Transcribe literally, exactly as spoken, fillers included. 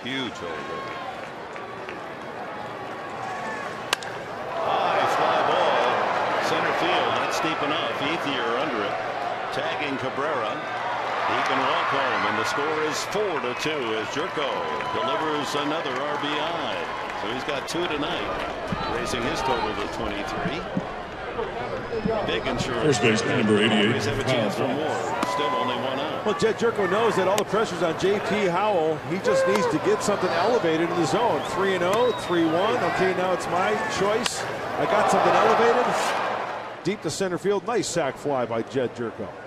Huge hole. High fly ball. Center field. That's deep enough. Ethier under it. Tagging Cabrera. He can walk home, and the score is four to two as Gyorko delivers another R B I. So he's got two tonight, raising his total to twenty-three. Big insurance. First baseman number eighty-eight. He's have a chance for more. Still only one out. Well, Jed Gyorko knows that all the pressure's on J P Howell. He just needs to get something elevated in the zone. three and oh, three one. Okay, now it's my choice. I got something elevated. Deep to center field. Nice sac fly by Jed Gyorko.